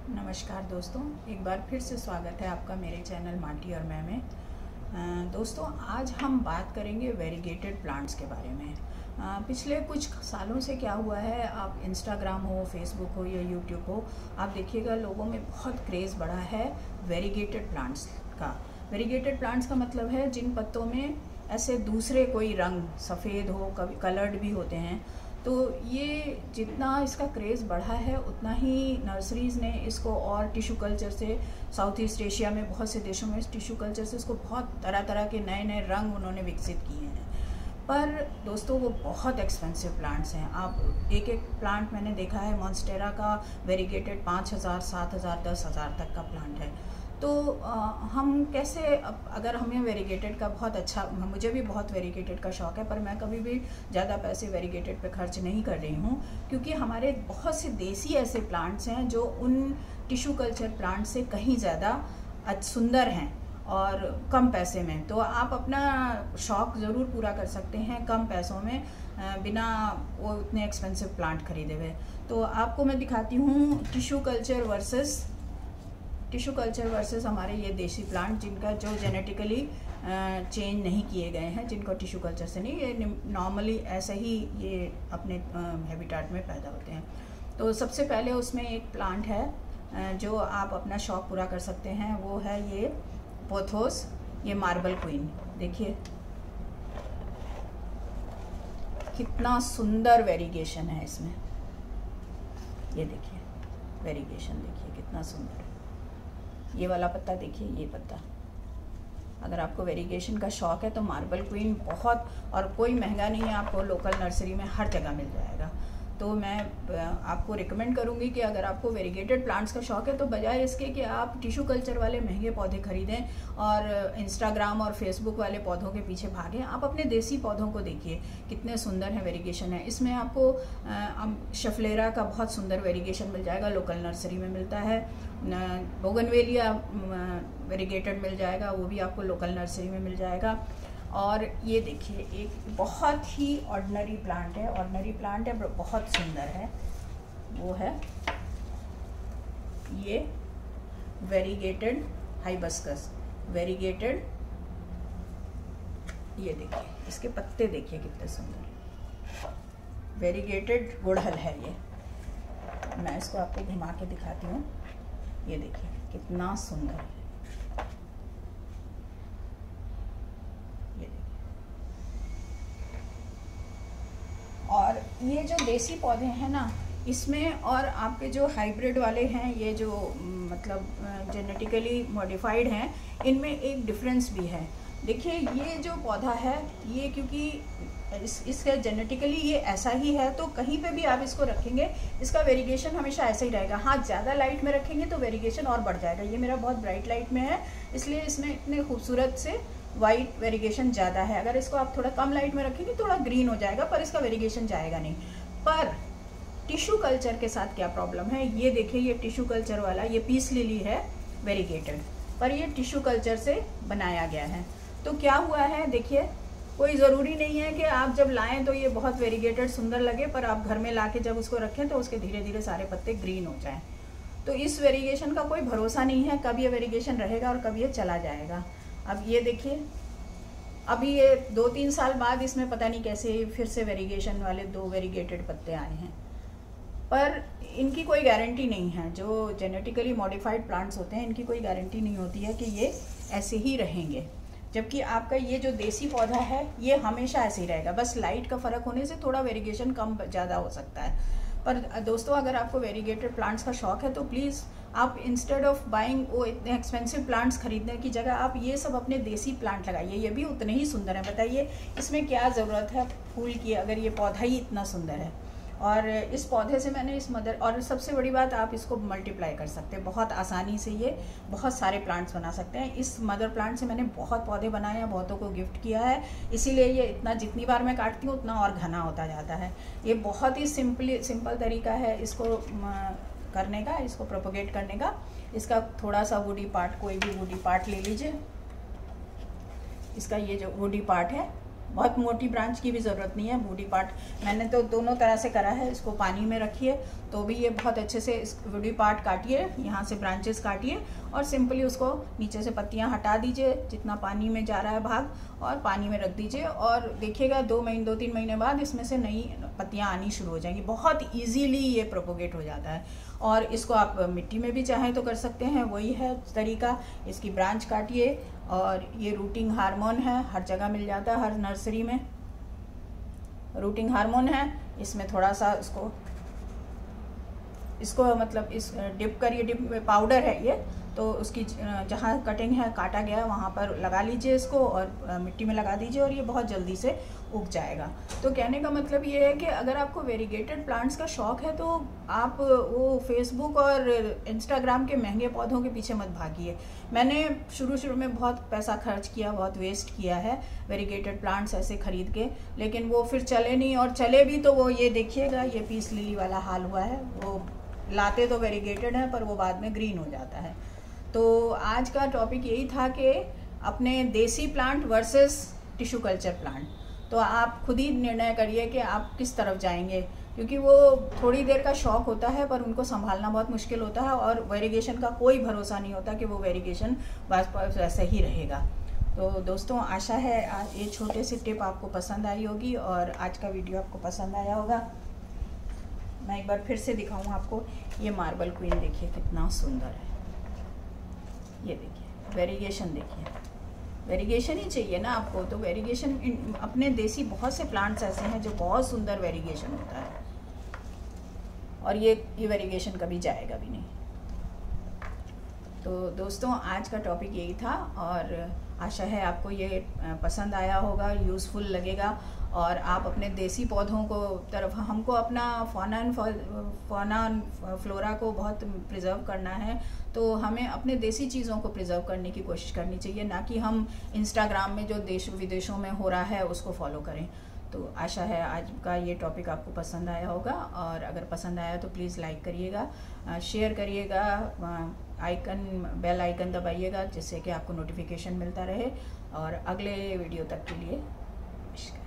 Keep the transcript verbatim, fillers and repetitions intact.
नमस्कार दोस्तों, एक बार फिर से स्वागत है आपका मेरे चैनल माटी और मैं में। अ, दोस्तों आज हम बात करेंगे वेरीगेटेड प्लांट्स के बारे में। अ, पिछले कुछ सालों से क्या हुआ है, आप इंस्टाग्राम हो, फेसबुक हो या यूट्यूब हो, आप देखिएगा लोगों में बहुत क्रेज़ बढ़ा है वेरीगेटेड प्लांट्स का। वेरीगेटेड प्लांट्स का मतलब है जिन पत्तों में ऐसे दूसरे कोई रंग, सफ़ेद हो, कभी कलर्ड भी होते हैं। तो ये जितना इसका क्रेज़ बढ़ा है उतना ही नर्सरीज़ ने इसको और टिश्यू कल्चर से, साउथ ईस्ट एशिया में बहुत से देशों में टिश्यू कल्चर से इसको बहुत तरह तरह के नए नए रंग उन्होंने विकसित किए हैं। पर दोस्तों वो बहुत एक्सपेंसिव प्लांट्स हैं। आप एक एक प्लांट मैंने देखा है, मॉन्स्टेरा का वेरीगेटेड पाँच हज़ार सात हज़ार दस हज़ार तक का प्लांट है। तो आ, हम कैसे, अगर हमें वेरीगेटेड का बहुत अच्छा, मुझे भी बहुत वेरीगेटेड का शौक़ है, पर मैं कभी भी ज़्यादा पैसे वेरीगेटेड पे खर्च नहीं कर रही हूँ, क्योंकि हमारे बहुत से देसी ऐसे प्लांट्स हैं जो उन टिश्यू कल्चर प्लांट से कहीं ज़्यादा सुंदर हैं और कम पैसे में। तो आप अपना शौक़ ज़रूर पूरा कर सकते हैं कम पैसों में, बिना वो इतने एक्सपेंसिव प्लांट खरीदे हुए। तो आपको मैं दिखाती हूँ tissue culture versus tissue culture versus हमारे ये देसी प्लांट, जिनका जो जेनेटिकली चेंज नहीं किए गए हैं, जिनको टिश्यू कल्चर से नहीं, ये नॉर्मली ऐसे ही ये अपने हैबिटेट में पैदा होते हैं। तो सबसे पहले उसमें एक प्लांट है जो आप अपना शौक़ पूरा कर सकते हैं, वो है ये पोथोस, ये मार्बल क्वीन। देखिए कितना सुंदर वेरीगेशन है इसमें, ये देखिए वेरीगेशन, देखिए कितना सुंदर। ये वाला पत्ता देखिए, ये पत्ता, अगर आपको वेरीगेशन का शौक़ है तो मार्बल क्वीन बहुत, और कोई महंगा नहीं है, आपको लोकल नर्सरी में हर जगह मिल जाएगा। तो मैं आपको रिकमेंड करूँगी कि अगर आपको वेरीगेटेड प्लांट्स का शौक़ है तो बजाय इसके कि आप टिश्यू कल्चर वाले महंगे पौधे खरीदें और इंस्टाग्राम और फेसबुक वाले पौधों के पीछे भागें, आप अपने देसी पौधों को देखिए कितने सुंदर है वेरीगेशन है इसमें। आपको शफलेरा का बहुत सुंदर वेरीगेशन मिल जाएगा, लोकल नर्सरी में मिलता है। बोगनवेलिया वेरीगेटेड मिल जाएगा, वो भी आपको लोकल नर्सरी में मिल जाएगा। और ये देखिए एक बहुत ही ऑर्डिनरी प्लांट है, ऑर्डिनरी प्लांट है पर बहुत सुंदर है, वो है ये वेरीगेटेड हाइबिस्कस। वेरीगेटेड, ये देखिए इसके पत्ते देखिए कितने सुंदर, वेरीगेटेड गुड़हल है ये। मैं इसको आपको घुमा के दिखाती हूँ, ये देखिए कितना सुंदर है। और ये जो देसी पौधे हैं ना, इसमें और आपके जो हाइब्रिड वाले हैं, ये जो मतलब जेनेटिकली मॉडिफाइड हैं, इनमें एक डिफरेंस भी है। देखिए ये जो पौधा है, ये क्योंकि इस इसका जेनेटिकली ये ऐसा ही है, तो कहीं पे भी आप इसको रखेंगे इसका वेरीगेशन हमेशा ऐसा ही रहेगा। हाँ, ज़्यादा लाइट में रखेंगे तो वेरीगेशन और बढ़ जाएगा। ये मेरा बहुत ब्राइट लाइट में है, इसलिए इसमें इतने खूबसूरत से वाइट वेरीगेशन ज़्यादा है। अगर इसको आप थोड़ा कम लाइट में रखेंगे थोड़ा ग्रीन हो जाएगा, पर इसका वेरीगेशन जाएगा नहीं। पर टिश्यू कल्चर के साथ क्या प्रॉब्लम है, ये देखिए ये टिश्यू कल्चर वाला, ये पीस लिली है वेरीगेटेड, पर ये टिश्यू कल्चर से बनाया गया है। तो क्या हुआ है, देखिए कोई ज़रूरी नहीं है कि आप जब लाएं तो ये बहुत वेरीगेटेड सुंदर लगे, पर आप घर में ला के जब उसको रखें तो उसके धीरे धीरे सारे पत्ते ग्रीन हो जाएं। तो इस वेरीगेशन का कोई भरोसा नहीं है, कब ये वेरीगेशन रहेगा और कब ये चला जाएगा। अब ये देखिए, अभी ये दो तीन साल बाद इसमें पता नहीं कैसे फिर से वेरीगेशन वाले दो वेरीगेटेड पत्ते आए हैं, पर इनकी कोई गारंटी नहीं है। जो जेनेटिकली मॉडिफाइड प्लांट्स होते हैं, इनकी कोई गारंटी नहीं होती है कि ये ऐसे ही रहेंगे, जबकि आपका ये जो देसी पौधा है ये हमेशा ऐसे ही रहेगा। बस लाइट का फ़र्क होने से थोड़ा वेरीगेशन कम ज़्यादा हो सकता है। पर दोस्तों अगर आपको वेरीगेटेड प्लांट्स का शौक़ है तो प्लीज़ आप इंस्टेड ऑफ बाइंग वो इतने एक्सपेंसिव प्लांट्स खरीदने की जगह आप ये सब अपने देसी प्लांट लगाइए, ये भी उतने ही सुंदर हैं। बताइए इसमें क्या ज़रूरत है फूल की, अगर ये पौधा ही इतना सुंदर है। और इस पौधे से मैंने इस मदर, और सबसे बड़ी बात आप इसको मल्टीप्लाई कर सकते हैं बहुत आसानी से, ये बहुत सारे प्लांट्स बना सकते हैं। इस मदर प्लांट से मैंने बहुत पौधे बनाए हैं, बहुतों को गिफ्ट किया है, इसीलिए ये इतना, जितनी बार मैं काटती हूँ उतना और घना होता जाता है। ये बहुत ही सिंपली सिंपल तरीका है इसको करने का, इसको प्रोपोगेट करने का। इसका थोड़ा सा वुडी पार्ट, कोई भी वुडी पार्ट ले लीजिए, इसका ये जो वुडी पार्ट है बहुत मोटी ब्रांच की भी ज़रूरत नहीं है, बूटी पार्ट मैंने तो दोनों तरह से करा है। इसको पानी में रखिए तो भी ये बहुत अच्छे से इस बूटी पार्ट काटिए, यहाँ से ब्रांचेस काटिए और सिंपली उसको नीचे से पत्तियाँ हटा दीजिए, जितना पानी में जा रहा है भाग, और पानी में रख दीजिए और देखिएगा दो महीने दो तीन महीने बाद इसमें से नई पत्तियाँ आनी शुरू हो जाएंगी। बहुत ईजीली ये प्रोपोगेट हो जाता है और इसको आप मिट्टी में भी चाहें तो कर सकते हैं, वही है तरीका। इसकी ब्रांच काटिए और ये रूटिंग हार्मोन है, हर जगह मिल जाता है, हर नर्सरी में रूटिंग हार्मोन है। इसमें थोड़ा सा इसको इसको मतलब इस डिप करिए, डिप पाउडर है ये, तो उसकी जहाँ कटिंग है काटा गया है वहाँ पर लगा लीजिए इसको और मिट्टी में लगा दीजिए और ये बहुत जल्दी से उग जाएगा। तो कहने का मतलब ये है कि अगर आपको वेरीगेटेड प्लांट्स का शौक़ है तो आप वो फेसबुक और इंस्टाग्राम के महंगे पौधों के पीछे मत भागिए। मैंने शुरू शुरू में बहुत पैसा खर्च किया, बहुत वेस्ट किया है वेरीगेटेड प्लांट्स ऐसे खरीद के, लेकिन वो फिर चले नहीं, और चले भी तो वो ये देखिएगा ये पीस लिली वाला हाल हुआ है। वो लाते तो वेरीगेटेड है पर वो बाद में ग्रीन हो जाता है। तो आज का टॉपिक यही था कि अपने देसी plant versus tissue culture plant, तो आप खुद ही निर्णय करिए कि आप किस तरफ जाएंगे, क्योंकि वो थोड़ी देर का शौक होता है पर उनको संभालना बहुत मुश्किल होता है और वेरीगेशन का कोई भरोसा नहीं होता कि वो वेरीगेशन बस वैसे ही रहेगा। तो दोस्तों आशा है ये छोटे से टिप आपको पसंद आई होगी और आज का वीडियो आपको पसंद आया होगा। मैं एक बार फिर से दिखाऊं आपको, ये मार्बल क्वीन देखिए कितना सुंदर है, ये देखिए वेरीगेशन देखिए, वेरीगेशन ही चाहिए ना आपको, तो वेरीगेशन अपने देसी बहुत से प्लांट्स ऐसे हैं जो बहुत सुंदर वेरीगेशन होता है और ये ये वेरीगेशन कभी जाएगा भी नहीं। तो दोस्तों आज का टॉपिक यही था और आशा है आपको ये पसंद आया होगा, यूज़फुल लगेगा और आप अपने देसी पौधों को तरफ, हमको अपना फौना एंड फौना फ्लोरा को बहुत प्रिजर्व करना है, तो हमें अपने देसी चीज़ों को प्रिजर्व करने की कोशिश करनी चाहिए, ना कि हम इंस्टाग्राम में जो देश विदेशों में हो रहा है उसको फॉलो करें। तो आशा है आज का ये टॉपिक आपको पसंद आया होगा और अगर पसंद आया तो प्लीज़ लाइक करिएगा, शेयर करिएगा, आइकन बेल आइकन दबाइएगा जिससे कि आपको नोटिफिकेशन मिलता रहे और अगले वीडियो तक के लिए नमस्कार।